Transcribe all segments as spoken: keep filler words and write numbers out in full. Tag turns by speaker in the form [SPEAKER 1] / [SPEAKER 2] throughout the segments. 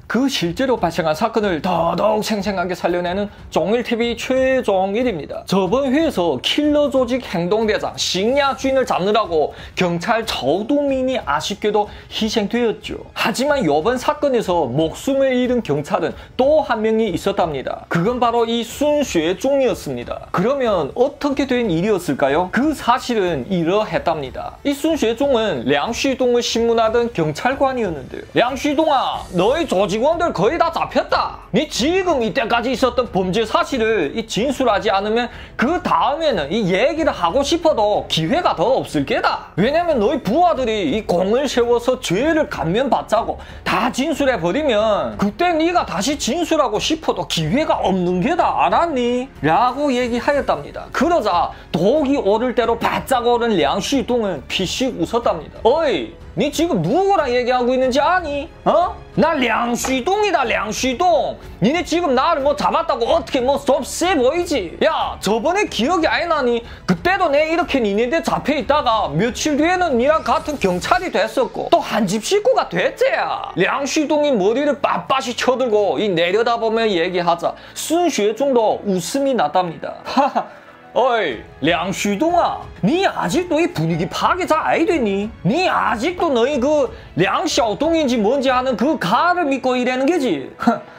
[SPEAKER 1] 그 실제로 발생한 사건을 더더욱 생생하게 살려내는 종일티비 최종일입니다. 저번 회에서 킬러 조직 행동대장 싱야쥔을 잡느라고 경찰 저우동민이 아쉽게도 희생되었죠. 하지만 이번 사건에서 목숨을 잃은 경찰은 또 한 명이 있었답니다. 그건 바로 이 순쉐종이었습니다. 그러면 어떻게 된 일이었을까요? 그 사실은 이러했답니다. 이 순쉐종은 량쉬동을 신문하던 경찰관이었는데요. 량쉬동아, 너희 조직원들 거의 다 잡혔다. 니 지금 이때까지 있었던 범죄 사실을 이 진술하지 않으면 그 다음에는 이 얘기를 하고 싶어도 기회가 더 없을 게다. 왜냐면 너희 부하들이 이 공을 세워서 죄를 감면받자고 다 진술해버리면 그때 네가 다시 진술하고 싶어도 기회가 없는 게다. 알았니? 라고 얘기하였답니다. 그러자 독이 오를 대로 바짝 오른 량쉬동은 피식 웃었답니다. 어이, 니 지금 누구랑 얘기하고 있는지 아니? 어? 나 량쉬동이다, 량쉬동. 니네 지금 나를 뭐 잡았다고 어떻게 뭐 좀 세 보이지? 야, 저번에 기억이 안 나니? 그때도 내 이렇게 니네들 잡혀있다가 며칠 뒤에는 니랑 같은 경찰이 됐었고 또 한 집 식구가 됐지야. 량쉬동이 머리를 빳빳이 쳐들고 이 내려다보며 얘기하자 순쉐종도 웃음이 났답니다. 하하. 어이, 량쉬동아, 니 아직도 이 분위기 파악이 잘 안 되니? 니 아직도 너희 그 량샤오동인지 뭔지 하는 그 가를 믿고 이래는 게지?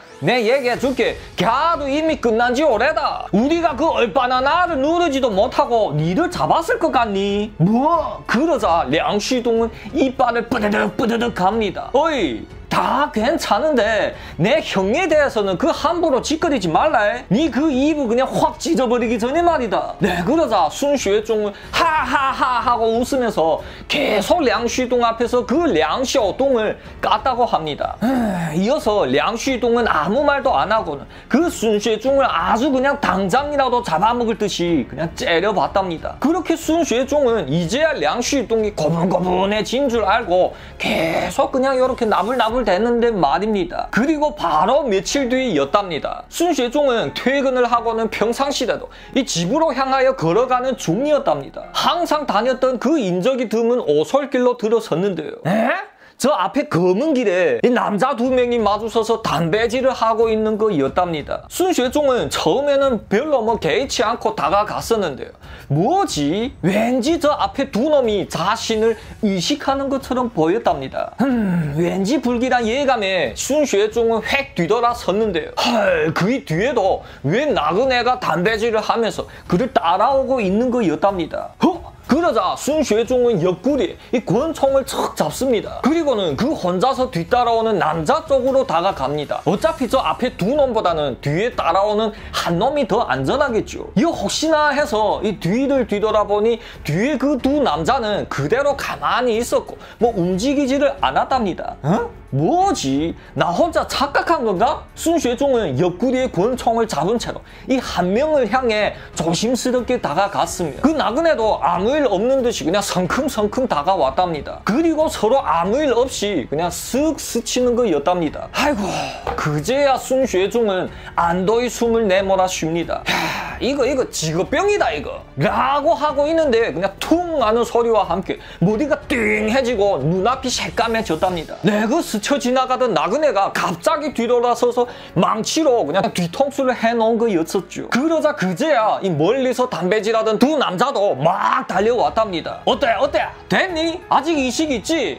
[SPEAKER 1] 내 얘기해줄게. 걔도 이미 끝난 지 오래다. 우리가 그 얼빠나 나를 누르지도 못하고 니를 잡았을 것 같니? 뭐? 그러자 량쉬동은 이빨을 뿌드득 뿌드득 합니다. 어이, 다 괜찮은데 내 형에 대해서는 그 함부로 짓거리지 말라. 니 그 입을 그냥 확 찢어버리기 전에 말이다. 네, 그러자 순쉐종은 하하하 하고 웃으면서 계속 량쉬동 앞에서 그 량샤오동을 깠다고 합니다. 이어서 량쉬동은 아무 말도 안 하고는 그 순쉐종을 아주 그냥 당장이라도 잡아먹을 듯이 그냥 째려봤답니다. 그렇게 순쉐종은 이제야 량쉬동이 고분고분해진 줄 알고 계속 그냥 이렇게 나불나불 됐는데 말입니다. 그리고 바로 며칠 뒤였답니다. 순쉐종은 퇴근을 하고는 평상시대도 이 집으로 향하여 걸어가는 중이었답니다. 항상 다녔던 그 인적이 드문 오솔길로 들어섰는데요. 에? 저 앞에 검은 길에 이 남자 두 명이 마주서서 담배질을 하고 있는 거였답니다. 순쉐종은 처음에는 별로 뭐 개의치 않고 다가갔었는데요. 뭐지? 왠지 저 앞에 두 놈이 자신을 의식하는 것처럼 보였답니다. 음, 왠지 불길한 예감에 순쉐종은 획 뒤돌아섰는데요. 헐, 그 뒤에도 웬 나그네가 담배질을 하면서 그를 따라오고 있는 거였답니다. 어? 그러자 순쉐종은 옆구리에 이 권총을 척 잡습니다. 그리고는 그 혼자서 뒤따라오는 남자 쪽으로 다가갑니다. 어차피 저 앞에 두 놈보다는 뒤에 따라오는 한 놈이 더 안전하겠죠. 이 혹시나 해서 이 뒤를 뒤돌아보니 뒤에 그 두 남자는 그대로 가만히 있었고 뭐 움직이지를 않았답니다. 어? 뭐지? 나 혼자 착각한 건가? 순쉐종은 옆구리에 권총을 잡은 채로 이 한 명을 향해 조심스럽게 다가갔으며 그 나그네도 아무 일 없는 듯이 그냥 성큼성큼 다가왔답니다. 그리고 서로 아무 일 없이 그냥 쓱 스치는 거였답니다. 아이고, 그제야 순쉐종은 안도의 숨을 내몰아 쉽니다. 야, 이거 이거 직업병이다 이거 라고 하고 있는데 그냥 퉁 하는 소리와 함께 머리가 띵해지고 눈앞이 새까매졌답니다. 네, 그 스쳐 지나가던 나그네가 갑자기 뒤돌아서서 망치로 그냥 뒤통수를 해놓은 거였었죠. 그러자 그제야 이 멀리서 담배질하던 두 남자도 막 달려왔답니다. 어때 어때? 됐니? 아직 의식 있지?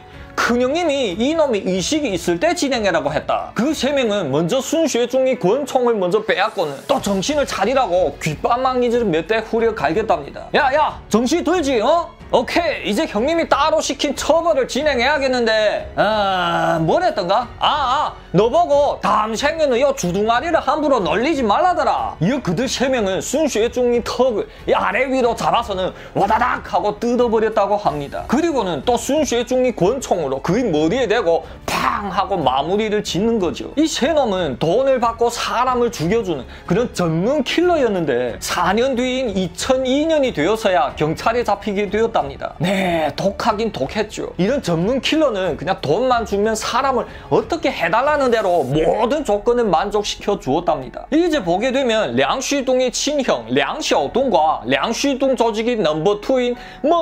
[SPEAKER 1] 큰형님이 이놈이 의식이 있을 때 진행해라고 했다. 그 세 명은 먼저 순쉐종이 권총을 먼저 빼앗고는 또 정신을 차리라고 귓바망이를 몇 대 후려 갈겼답니다. 야야, 정신 들지? 어? 오케이, 이제 형님이 따로 시킨 처벌을 진행해야겠는데 아, 뭐랬던가? 아, 아, 너 보고 다음 생에는 이 주둥아리를 함부로 놀리지 말라더라. 이 그들 세 명은 순쉐종이 턱을 이 아래 위로 잡아서는 와다닥 하고 뜯어버렸다고 합니다. 그리고는 또 순쉐종이 권총으로 그의 머리에 대고 팡 하고 마무리를 짓는 거죠. 이 세 놈은 돈을 받고 사람을 죽여주는 그런 전문 킬러였는데 사 년 뒤인 이천이 년이 되어서야 경찰에 잡히게 되었다. 있었답니다. 네, 독하긴 독했죠. 이런 전문 킬러는 그냥 돈만 주면 사람을 어떻게 해달라는 대로 모든 조건을 만족시켜 주었답니다. 이제 보게 되면 량쉬동의 친형 량샤오동과 량쉬동 조직의 넘버투인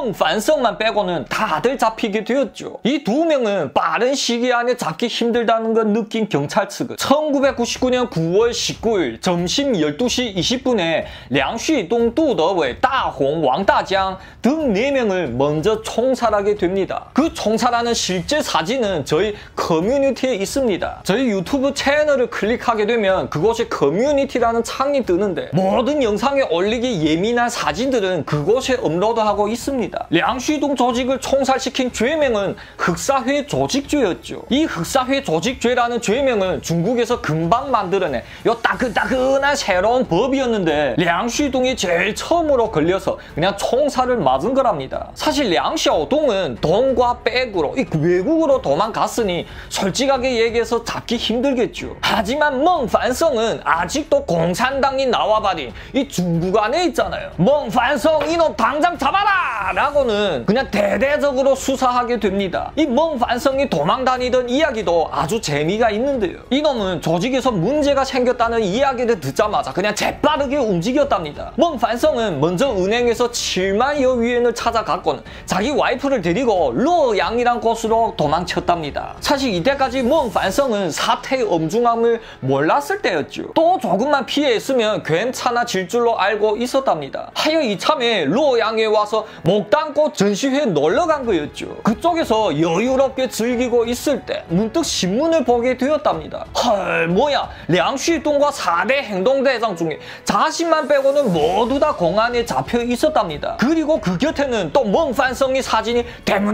[SPEAKER 1] 멍판성만 빼고는 다들 잡히게 되었죠. 이 두 명은 빠른 시기 안에 잡기 힘들다는 걸 느낀 경찰 측은 천구백구십구 년 구월 십구일 점심 열두 시 이십 분에 량쉬동, 두더웨이, 다홍, 왕다장 등 네 명을 먼저 총살하게 됩니다. 그 총살하는 실제 사진은 저희 커뮤니티에 있습니다. 저희 유튜브 채널을 클릭하게 되면 그곳에 커뮤니티라는 창이 뜨는데 모든 영상에 올리기 예민한 사진들은 그곳에 업로드하고 있습니다. 량쉬동 조직을 총살시킨 죄명은 흑사회 조직죄였죠. 이 흑사회 조직죄라는 죄명은 중국에서 금방 만들어낸 요 따끈따끈한 새로운 법이었는데 량쉬동이 제일 처음으로 걸려서 그냥 총살을 맞은 거랍니다. 사실 량샤오동은 돈과 백으로 이 외국으로 도망갔으니 솔직하게 얘기해서 잡기 힘들겠죠. 하지만 멍판성은 아직도 공산당이 나와버린 이 중국 안에 있잖아요. 멍판성 이놈 당장 잡아라! 라고는 그냥 대대적으로 수사하게 됩니다. 이 멍판성이 도망다니던 이야기도 아주 재미가 있는데요. 이놈은 조직에서 문제가 생겼다는 이야기를 듣자마자 그냥 재빠르게 움직였답니다. 멍판성은 먼저 은행에서 칠만여 위엔을 찾아갔고는 자기 와이프를 데리고 루어양이란 곳으로 도망쳤답니다. 사실 이때까지 멍판성은 사태의 엄중함을 몰랐을 때였죠. 또 조금만 피해했으면 괜찮아질 줄로 알고 있었답니다. 하여 이참에 루어양에 와서 목담고 전시회에 놀러간 거였죠. 그쪽에서 여유롭게 즐기고 있을 때 문득 신문을 보게 되었답니다. 헐, 뭐야, 량쉬동과 사 대 행동대장 중에 자신만 빼고는 모두 다 공안에 잡혀 있었답니다. 그리고 그 곁에는 또 멍판성이 사진이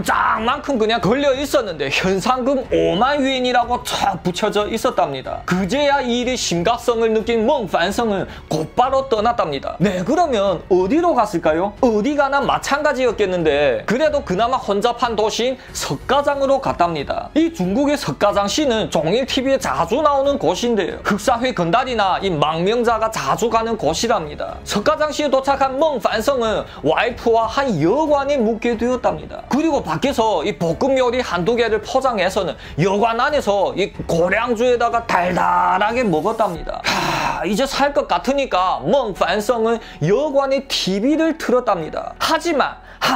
[SPEAKER 1] 대문짝만큼 그냥 걸려 있었는데 현상금 오만 위엔이라고 쫙 붙여져 있었답니다. 그제야 이 일의 심각성을 느낀 멍판성은 곧바로 떠났답니다. 네, 그러면 어디로 갔을까요? 어디 가나 마찬가지였겠는데 그래도 그나마 혼잡한 도시인 석가장으로 갔답니다. 이 중국의 석가장시는 종일티비에 자주 나오는 곳인데요. 흑사회 건달이나 이 망명자가 자주 가는 곳이랍니다. 석가장시에 도착한 멍판성은 와이프와 한 여관에 묵게 되었답니다. 그리고 밖에서 이 볶음 요리 한두 개를 포장해서는 여관 안에서 이 고량주에다가 달달하게 먹었답니다. 하, 이제 살 것 같으니까 멍판성은 여관에 티비를 틀었답니다. 하지만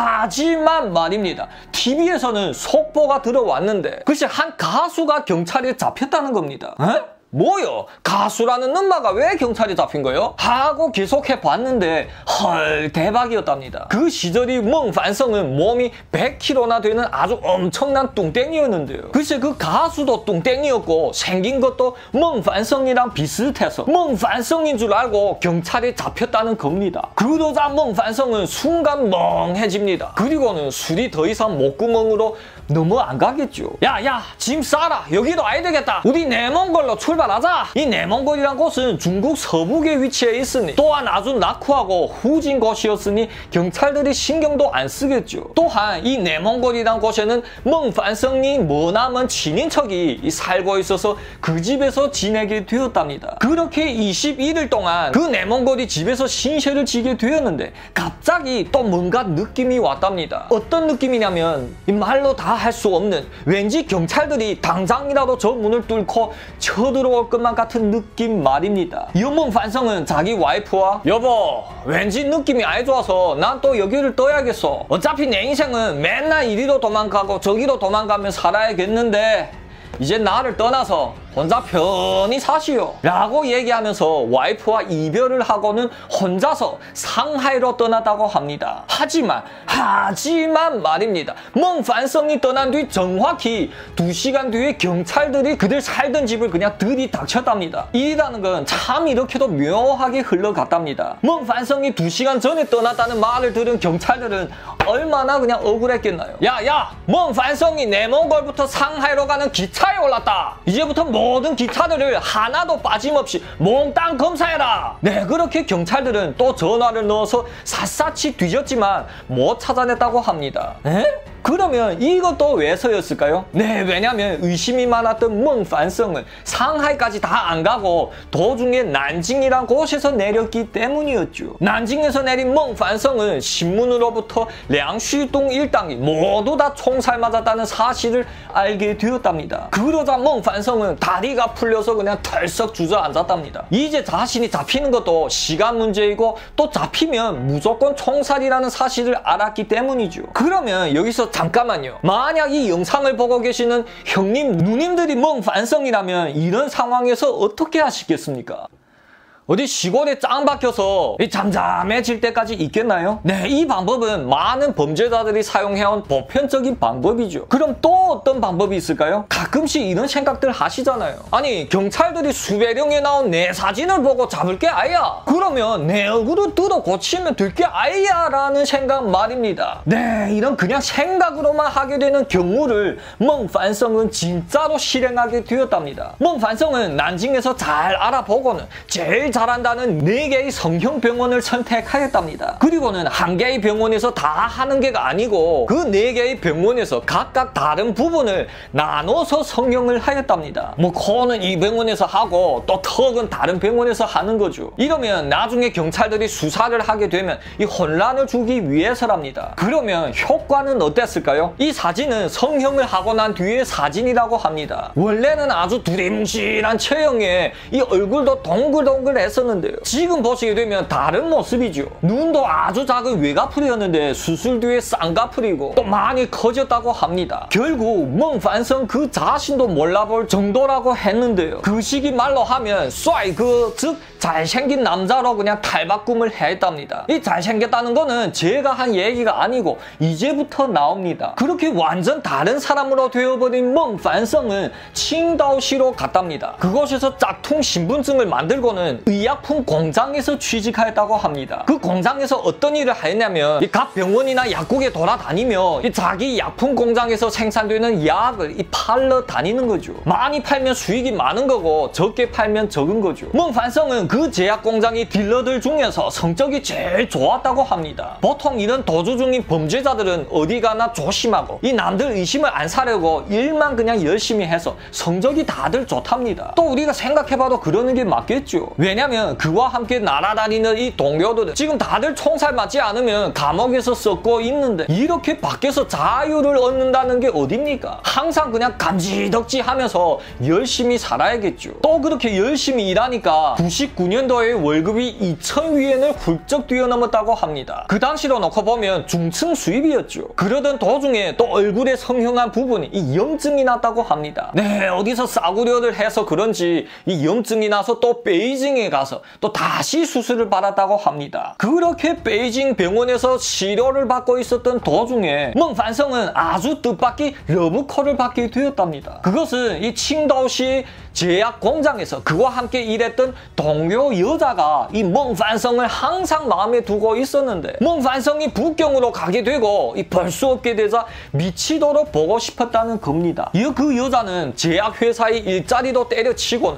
[SPEAKER 1] 하지만 말입니다. 티비에서는 속보가 들어왔는데 글쎄 한 가수가 경찰에 잡혔다는 겁니다. 에? 뭐요? 가수라는 엄마가 왜 경찰에 잡힌 거요? 하고 계속해 봤는데 헐 대박이었답니다. 그 시절이 멍판성은 몸이 백 킬로그램나 되는 아주 엄청난 뚱땡이였는데요. 글쎄 그 가수도 뚱땡이였고 생긴 것도 멍판성이랑 비슷해서 멍판성인 줄 알고 경찰에 잡혔다는 겁니다. 그러자 멍판성은 순간 멍해집니다. 그리고는 술이 더 이상 목구멍으로 너무 안 가겠죠. 야야 짐 싸라. 여기도 와야 되겠다. 우리 내몽골로 출발하자. 이 내몽골이란 곳은 중국 서북에 위치해 있으니 또한 아주 낙후하고 후진 곳이었으니 경찰들이 신경도 안 쓰겠죠. 또한 이 내몽골이란 곳에는 멍판성이 머나먼 친인척이 살고 있어서 그 집에서 지내게 되었답니다. 그렇게 이십일 일 동안 그 내몽골이 집에서 신세를 지게 되었는데 갑자기 또 뭔가 느낌이 왔답니다. 어떤 느낌이냐면 이 말로 다 할 수 없는 왠지 경찰들이 당장이라도 저 문을 뚫고 쳐들어올 것만 같은 느낌 말입니다. 멍판성은 자기 와이프와 여보 왠지 느낌이 아주 좋아서 난 또 여기를 떠야겠어. 어차피 내 인생은 맨날 이리로 도망가고 저기로 도망가며 살아야겠는데 이제 나를 떠나서 혼자 편히 사시오 라고 얘기하면서 와이프와 이별을 하고는 혼자서 상하이로 떠났다고 합니다. 하지만 하지만 말입니다. 멍판성이 떠난 뒤 정확히 두 시간 뒤에 경찰들이 그들 살던 집을 그냥 들이닥쳤답니다. 일이라는 건 참 이렇게도 묘하게 흘러갔답니다. 멍판성이 두 시간 전에 떠났다는 말을 들은 경찰들은 얼마나 그냥 억울했겠나요. 야야 멍판성이 내몽골부터 상하이로 가는 기차에 올랐다. 이제부터 모든 기차들을 하나도 빠짐없이 몽땅 검사해라. 네, 그렇게 경찰들은 또 전화를 넣어서 샅샅이 뒤졌지만 못 찾아냈다고 합니다. 에? 그러면 이것도 왜서였을까요? 네, 왜냐면 의심이 많았던 멍판성은 상하이까지 다 안 가고 도중에 난징이란 곳에서 내렸기 때문이었죠. 난징에서 내린 멍판성은 신문으로부터 량슈동 일당이 모두 다 총살 맞았다는 사실을 알게 되었답니다. 그러자 멍판성은 다리가 풀려서 그냥 털썩 주저앉았답니다. 이제 자신이 잡히는 것도 시간 문제이고 또 잡히면 무조건 총살이라는 사실을 알았기 때문이죠. 그러면 여기서 잠깐만요. 만약 이 영상을 보고 계시는 형님, 누님들이 멍판성이라면 이런 상황에서 어떻게 하시겠습니까? 어디 시골에 짱 박혀서 잠잠해질 때까지 있겠나요? 네, 이 방법은 많은 범죄자들이 사용해온 보편적인 방법이죠. 그럼 또 어떤 방법이 있을까요? 가끔씩 이런 생각들 하시잖아요. 아니, 경찰들이 수배령에 나온 내 사진을 보고 잡을 게 아야. 그러면 내 얼굴을 뜯어 고치면 될 게 아야 라는 생각 말입니다. 네, 이런 그냥 생각으로만 하게 되는 경우를 멍판성은 진짜로 실행하게 되었답니다. 멍판성은 난징에서 잘 알아보고는 제일 잘한다는 네 개의 성형병원을 선택하였답니다. 그리고는 한 개의 병원에서 다 하는 게가 아니고 그 네 개의 병원에서 각각 다른 부분을 나눠서 성형을 하였답니다. 뭐 코는 이 병원에서 하고 또 턱은 다른 병원에서 하는 거죠. 이러면 나중에 경찰들이 수사를 하게 되면 이 혼란을 주기 위해서랍니다. 그러면 효과는 어땠을까요? 이 사진은 성형을 하고 난 뒤의 사진이라고 합니다. 원래는 아주 두리뭉실한 체형에 이 얼굴도 동글동글 했었는데요. 지금 보시게 되면 다른 모습이죠. 눈도 아주 작은 외가풀이었는데 수술 뒤에 쌍가풀이고 또 많이 커졌다고 합니다. 결국 멍판성 그 자신도 몰라볼 정도라고 했는데요. 그 시기 말로 하면 쏴이그, 즉 잘생긴 남자로 그냥 탈바꿈을 했답니다. 이 잘생겼다는 거는 제가 한 얘기가 아니고 이제부터 나옵니다. 그렇게 완전 다른 사람으로 되어버린 멍판성은 칭다오시로 갔답니다. 그곳에서 짝퉁 신분증을 만들고는 의약품 공장에서 취직하였다고 합니다. 그 공장에서 어떤 일을 하였냐면 각 병원이나 약국에 돌아다니며 자기 약품 공장에서 생산되는 약을 팔러 다니는 거죠. 많이 팔면 수익이 많은 거고 적게 팔면 적은 거죠. 멍판성은 그 제약 공장의 딜러들 중에서 성적이 제일 좋았다고 합니다. 보통 이런 도주 중인 범죄자들은 어디 가나 조심하고 이 남들 의심을 안 사려고 일만 그냥 열심히 해서 성적이 다들 좋답니다. 또 우리가 생각해봐도 그러는 게 맞겠죠. 왜냐면 그와 함께 날아다니는 이 동료들은 지금 다들 총살 맞지 않으면 감옥에서 썩고 있는데 이렇게 밖에서 자유를 얻는다는 게 어딥니까? 항상 그냥 감지덕지 하면서 열심히 살아야겠죠. 또 그렇게 열심히 일하니까 구십구 년도에 월급이 이천 위엔을 훌쩍 뛰어넘었다고 합니다. 그 당시로 놓고 보면 중층 수입이었죠. 그러던 도중에 또 얼굴에 성형한 부분이 이 염증이 났다고 합니다. 네, 어디서 싸구려를 해서 그런지 이 염증이 나서 또 베이징에 가서 또 다시 수술을 받았다고 합니다. 그렇게 베이징 병원에서 치료를 받고 있었던 도중에 멍판성은 아주 뜻밖의 러브콜을 받게 되었답니다. 그것은 이 칭다오시 제약 공장에서 그와 함께 일했던 동료 여자가 이 멍판성을 항상 마음에 두고 있었는데 멍판성이 북경으로 가게 되고 이 볼 수 없게 되자 미치도록 보고 싶었다는 겁니다. 이 그 여자는 제약회사의 일자리도 때려치고는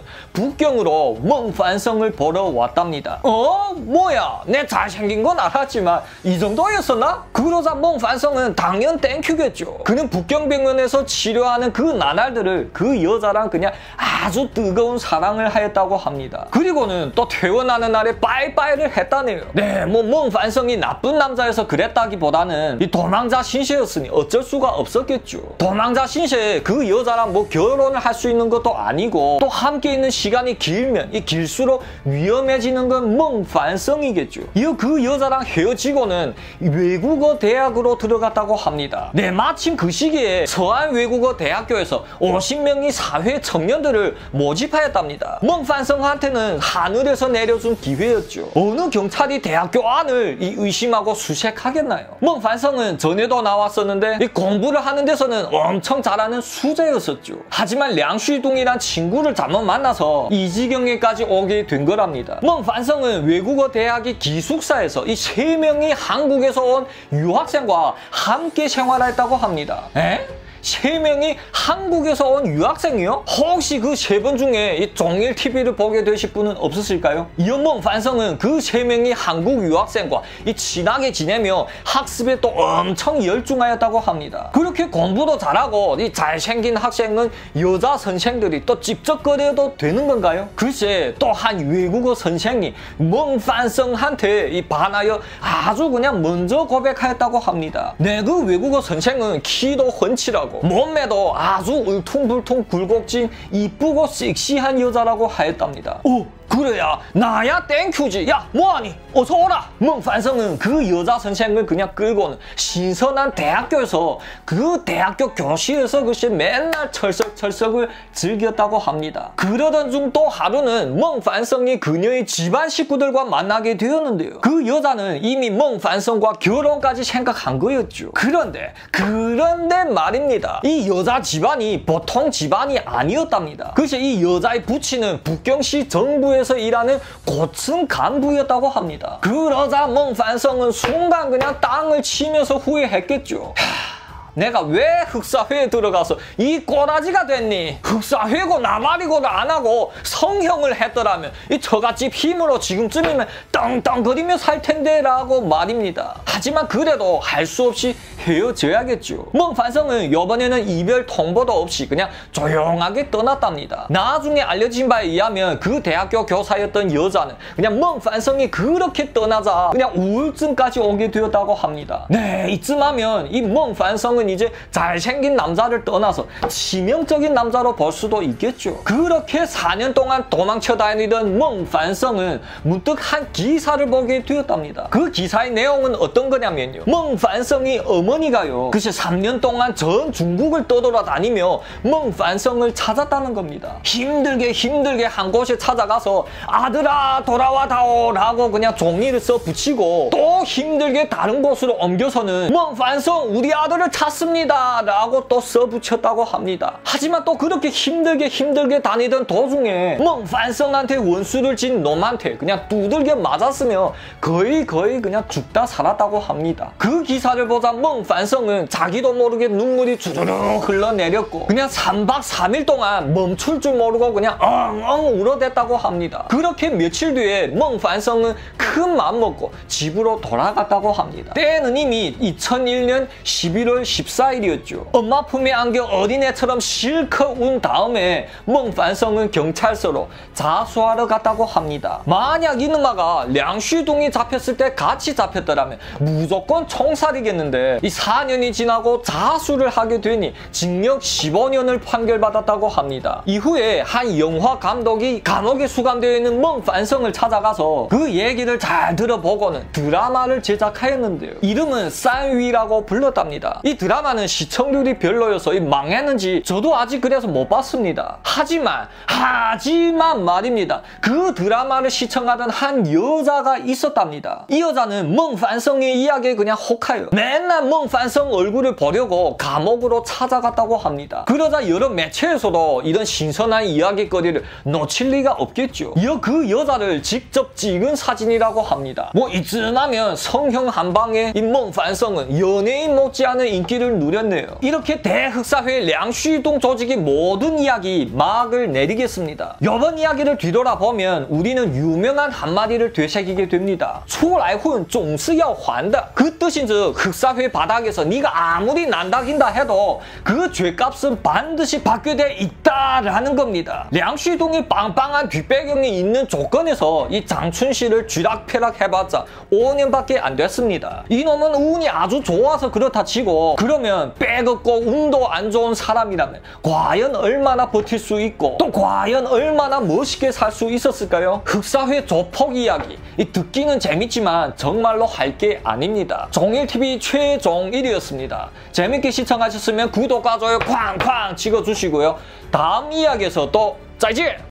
[SPEAKER 1] 북경으로 멍판성을 보러 왔답니다. 어? 뭐야? 내 잘생긴 건 알았지만 이 정도였었나? 그러자 멍판성은 당연 땡큐겠죠. 그는 북경병원에서 치료하는 그 나날들을 그 여자랑 그냥 아주 뜨거운 사랑을 하였다고 합니다. 그리고는 또 퇴원하는 날에 빠이빠이를 했다네요. 네, 뭐 멍판성이 나쁜 남자여서 그랬다기보다는 이 도망자 신세였으니 어쩔 수가 없었겠죠. 도망자 신세 그 여자랑 뭐 결혼을 할 수 있는 것도 아니고 또 함께 있는 시간이 길면 이 길수록 위험해지는 건 멍판성이겠죠. 이어 그 여자랑 헤어지고는 외국어 대학으로 들어갔다고 합니다. 네, 마침 그 시기에 서안 외국어 대학교에서 오십 명의 사회 청년들을 모집하였답니다. 멍판성한테는 하늘에서 내려준 기회였죠. 어느 경찰이 대학교 안을 이 의심하고 수색하겠나요? 멍판성은 전에도 나왔었는데 이 공부를 하는 데서는 엄청 잘하는 수재였었죠. 하지만 량슈동이란 친구를 잘못 만나서 이 지경에까지 오게 된 거랍니다. 멍판성은 외국어 대학의 기숙사에서 이 세 명이 한국에서 온 유학생과 함께 생활했다고 합니다. 에? 세 명이 한국에서 온 유학생이요? 혹시 그 세 분 중에 이 종일티비를 보게 되실 분은 없으실까요? 이孟판성은 그 세 명이 한국 유학생과 이 친하게 지내며 학습에 또 엄청 열중하였다고 합니다. 그렇게 공부도 잘하고 이 잘생긴 학생은 여자 선생들이 또 찝쩍거려도 되는 건가요? 글쎄 또 한 외국어 선생이孟판성한테 이 반하여 아주 그냥 먼저 고백하였다고 합니다. 네, 그 외국어 선생은 키도 훤칠하고 몸매도 아주 울퉁불퉁 굴곡진 이쁘고 섹시한 여자라고 하였답니다. 오! 그래야 나야 땡큐지. 야 뭐하니 어서 오라.孟판성은 그 여자 선생을 그냥 끌고는 신선한 대학교에서 그 대학교 교실에서 글쎄 맨날 철석철석을 즐겼다고 합니다. 그러던 중 또 하루는孟판성이 그녀의 집안 식구들과 만나게 되었는데요. 그 여자는 이미孟판성과 결혼까지 생각한 거였죠. 그런데 그런데 말입니다. 이 여자 집안이 보통 집안이 아니었답니다. 글쎄 이 여자의 부친은 북경시 정부에서 일하는 고층 간부였다고 합니다. 그러자孟판성은 순간 그냥 땅을 치면서 후회했겠죠. 하... 내가 왜 흑사회에 들어가서 이 꼬라지가 됐니? 흑사회고 나발이고도 안 하고 성형을 했더라면 이 저같이 힘으로 지금쯤이면 떵떵거리며 살 텐데 라고 말입니다. 하지만 그래도 할 수 없이 헤어져야겠죠.孟판성은 이번에는 이별 통보도 없이 그냥 조용하게 떠났답니다. 나중에 알려진 바에 의하면 그 대학교 교사였던 여자는 그냥孟판성이 그렇게 떠나자 그냥 우울증까지 오게 되었다고 합니다. 네, 이쯤 하면 이孟판성은 이제 잘생긴 남자를 떠나서 치명적인 남자로 볼 수도 있겠죠. 그렇게 사 년 동안 도망쳐 다니던孟판성은 문득 한 기사를 보게 되었답니다. 그 기사의 내용은 어떤 거냐면요.孟판성이 어머니가요. 글쎄 삼 년 동안 전 중국을 떠돌아다니며孟판성을 찾았다는 겁니다. 힘들게 힘들게 한 곳에 찾아가서 아들아 돌아와다오 라고 그냥 종이를 써 붙이고 또 힘들게 다른 곳으로 옮겨서는孟판성 우리 아들을 찾습니다 라고 또 써붙였다고 합니다. 하지만 또 그렇게 힘들게 힘들게 다니던 도중에孟판성한테 원수를 진 놈한테 그냥 두들겨 맞았으며 거의 거의 그냥 죽다 살았다고 합니다. 그 기사를 보자孟판성은 자기도 모르게 눈물이 주르륵 흘러내렸고 그냥 삼 박 삼 일 동안 멈출 줄 모르고 그냥 엉엉 울어댔다고 합니다. 그렇게 며칠 뒤에孟판성은 큰 마음 먹고 집으로 돌아갔다고 합니다. 때는 이미 이천일 년 십일월 십사일이었죠. 엄마 품에 안겨 어린애처럼 실컷 운 다음에孟판성은 경찰서로 자수하러 갔다고 합니다. 만약 이놈아가 량슈동이 잡혔을 때 같이 잡혔더라면 무조건 총살이겠는데 이 사 년이 지나고 자수를 하게 되니 징역 십오 년을 판결받았다고 합니다. 이후에 한 영화 감독이 감옥에 수감되어 있는孟판성을 찾아가서 그 얘기를 잘 들어보고는 드라마를 제작하였는데요. 이름은 쌍위라고 불렀답니다. 이 드라마는 시청률이 별로여서 망했는지 저도 아직 그래서 못 봤습니다. 하지만 하지만 말입니다. 그 드라마를 시청하던 한 여자가 있었답니다. 이 여자는孟판성의 이야기에 그냥 혹하여 맨날孟판성 얼굴을 보려고 감옥으로 찾아갔다고 합니다. 그러자 여러 매체에서도 이런 신선한 이야기거리를 놓칠 리가 없겠죠. 이어 그 여자를 직접 찍은 사진이라고 합니다. 뭐 이쯤 하면 성형 한 방에 이孟판성은 연예인 못지않은 인기를 누렸네요. 이렇게 대흑사회 량슈동 조직이 모든 이야기 막을 내리겠습니다. 이번 이야기를 뒤돌아보면 우리는 유명한 한마디를 되새기게 됩니다. 出来混总是要还的. 그 뜻인즉 흑사회 바닥에서 네가 아무리 난다긴다 해도 그 죄값은 반드시 받게 돼 있다라는 겁니다. 량슈동이 빵빵한 뒷배경이 있는 조건에서 이 장춘씨를 쥐락펴락 해봤자 오 년밖에 안 됐습니다. 이놈은 운이 아주 좋아서 그렇다 치고 그러면 빼긋고 운도 안 좋은 사람이라면 과연 얼마나 버틸 수 있고 또 과연 얼마나 멋있게 살 수 있었을까요? 흑사회 조폭 이야기 이 듣기는 재밌지만 정말로 할 게 아닙니다. 종일티비 최종일이었습니다. 재밌게 시청하셨으면 구독과 좋아요 쾅쾅 찍어주시고요. 다음 이야기에서 또 再见!